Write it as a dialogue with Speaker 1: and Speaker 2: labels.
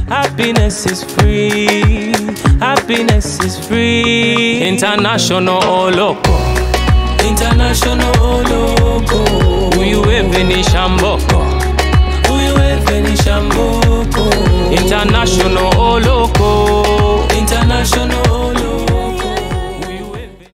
Speaker 1: Happiness is free. Happiness is free. International loco. International loco. Uyuwe veni shamboko. Uyuwe veni shamboko. International loco. International